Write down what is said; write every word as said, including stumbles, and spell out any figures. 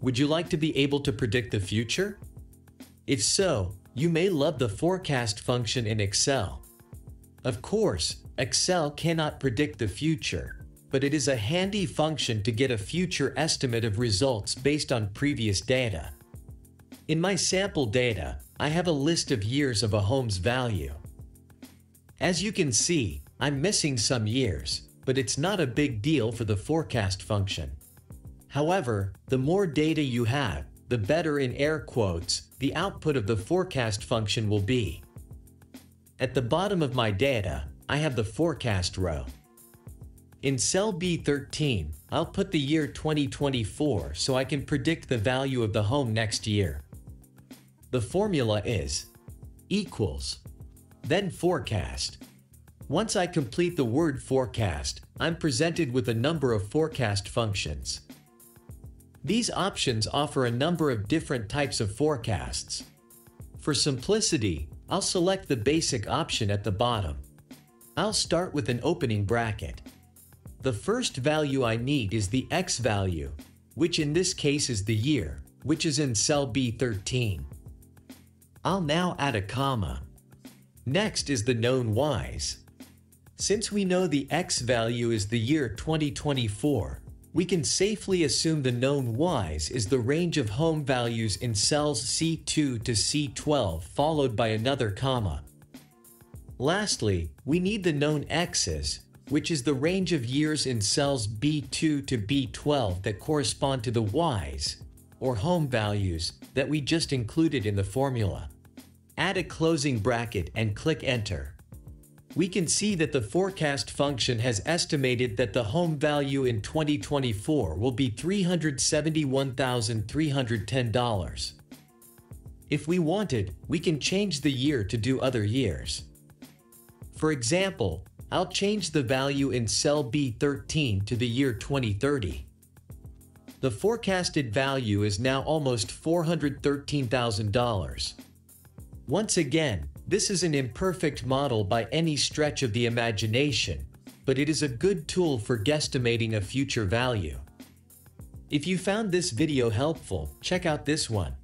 Would you like to be able to predict the future? If so, you may love the forecast function in Excel. Of course, Excel cannot predict the future, but it is a handy function to get a future estimate of results based on previous data. In my sample data, I have a list of years of a home's value. As you can see, I'm missing some years, but it's not a big deal for the forecast function. However, the more data you have, the better, in air quotes, the output of the forecast function will be. At the bottom of my data, I have the forecast row. In cell B thirteen, I'll put the year twenty twenty-four so I can predict the value of the home next year. The formula is equals, then forecast. Once I complete the word forecast, I'm presented with a number of forecast functions. These options offer a number of different types of forecasts. For simplicity, I'll select the basic option at the bottom. I'll start with an opening bracket. The first value I need is the X value, which in this case is the year, which is in cell B thirteen. I'll now add a comma. Next is the known Y's. Since we know the X value is the year twenty twenty-four, we can safely assume the known Y's is the range of home values in cells C two to C twelve followed by another comma. Lastly, we need the known X's, which is the range of years in cells B two to B twelve that correspond to the Y's, or home values, that we just included in the formula. Add a closing bracket and click Enter. We can see that the forecast function has estimated that the home value in twenty twenty-four will be three hundred seventy-one thousand three hundred ten dollars. If we wanted, we can change the year to do other years. For example, I'll change the value in cell B thirteen to the year twenty thirty. The forecasted value is now almost four hundred thirteen thousand dollars. Once again, this is an imperfect model by any stretch of the imagination, but it is a good tool for guesstimating a future value. If you found this video helpful, check out this one.